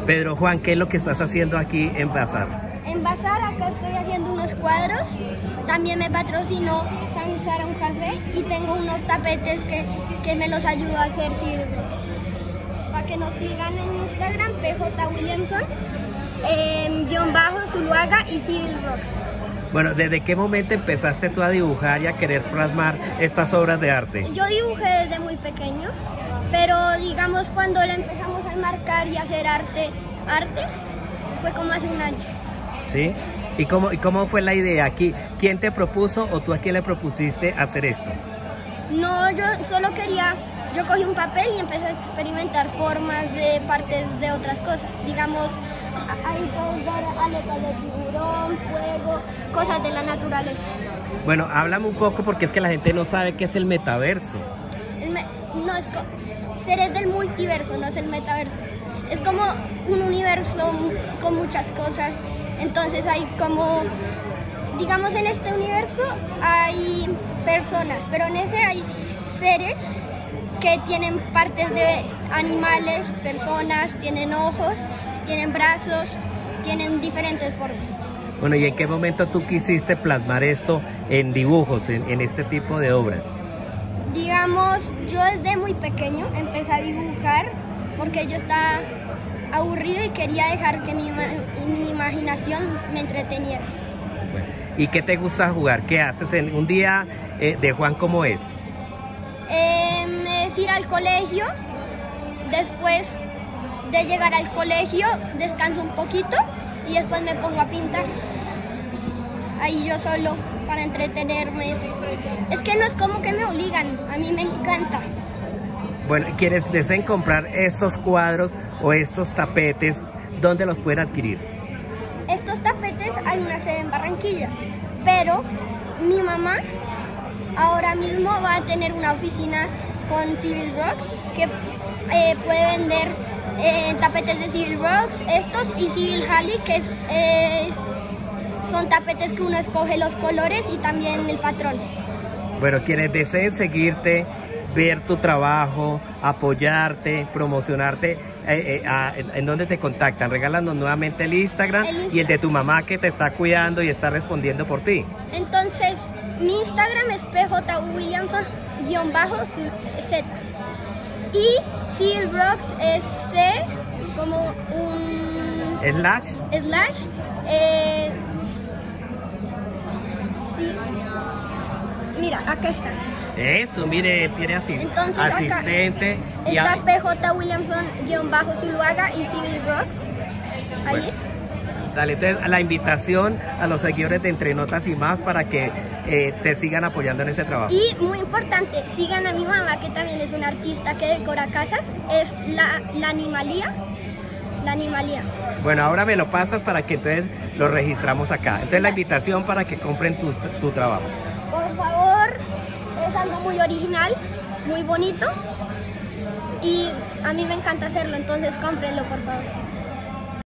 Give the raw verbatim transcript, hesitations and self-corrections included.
Pedro Juan, ¿qué es lo que estás haciendo aquí en Bazar? En Bazar acá estoy haciendo unos cuadros, también me patrocinó Sansara un café y tengo unos tapetes que, que me los ayudó a hacer Civil Rocks. Para que nos sigan en Instagram, P J Williamson, eh, guión bajo Zuluaga y Civil Rocks. Bueno, ¿desde qué momento empezaste tú a dibujar y a querer plasmar estas obras de arte? Yo dibujé desde muy pequeño, pero digamos cuando le empezamos a enmarcar y a hacer arte, arte fue como hace un año. ¿Sí? ¿Y cómo, y cómo fue la idea aquí? ¿Quién te propuso o tú a quién le propusiste hacer esto? No, yo solo quería, yo cogí un papel y empecé a experimentar formas de partes de otras cosas. Digamos, ahí puedes ver aletas de tiburón, fuego, cosas de la naturaleza. Bueno, háblame un poco porque es que la gente no sabe qué es el metaverso. El me, no, es seres del multiverso, no es el metaverso. Es como un universo con muchas cosas. Entonces hay como, digamos en este universo hay personas, pero en ese hay seres que tienen partes de animales, personas, tienen ojos, tienen brazos, tienen diferentes formas. Bueno, ¿y en qué momento tú quisiste plasmar esto en dibujos, en, en este tipo de obras? Digamos, yo desde muy pequeño empecé a dibujar porque yo estaba aburrido y quería dejar que mi, mi imaginación me entreteniera. Bueno, ¿y qué te gusta jugar? ¿Qué haces en un día eh, de Juan cómo es? Eh, es ir al colegio, después de llegar al colegio descanso un poquito y después me pongo a pintar. Ahí yo solo para entretenerme. Es que no es como que me obligan, a mí me encanta. Bueno, ¿quieres deseen comprar estos cuadros o estos tapetes? ¿Dónde los pueden adquirir? Estos tapetes hay una sede en Barranquilla, pero mi mamá ahora mismo va a tener una oficina con Civil Rocks que eh, puede vender eh, tapetes de Civil Rocks, estos y Civil Halley, que es, es, son tapetes que uno escoge los colores y también el patrón. Bueno, quienes deseen seguirte, ver tu trabajo, apoyarte, promocionarte, eh, eh, a, en, ¿en dónde te contactan? Regálanos nuevamente el Instagram, el Instagram y el de tu mamá que te está cuidando y está respondiendo por ti. Entonces, mi Instagram es P J Williamson guión bajo Z y Civil Rocks es C como un slash slash eh, sí. Mira, acá está. Eso, mire, él tiene así, entonces, asistente. Acá y está a... P J Williamson guión bajo Zuluaga y Civil Rocks. Ahí. Bueno, dale, entonces la invitación a los seguidores de Entre Notas y Más para que eh, te sigan apoyando en este trabajo. Y muy importante, sigan a mi mamá, que también es una artista que decora casas, es la, la Animalía. La Animalía. Bueno, ahora me lo pasas para que entonces lo registramos acá. Entonces la invitación para que compren tu, tu trabajo. Por favor, es algo muy original, muy bonito y a mí me encanta hacerlo, entonces cómprenlo por favor.